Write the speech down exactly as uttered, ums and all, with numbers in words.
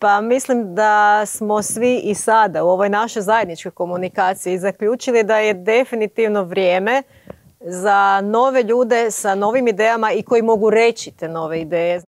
Pa mislim da smo svi i sada u ovoj našoj zajedničkoj komunikaciji zaključili da je definitivno vrijeme za nove ljude sa novim idejama i koji mogu reći te nove ideje.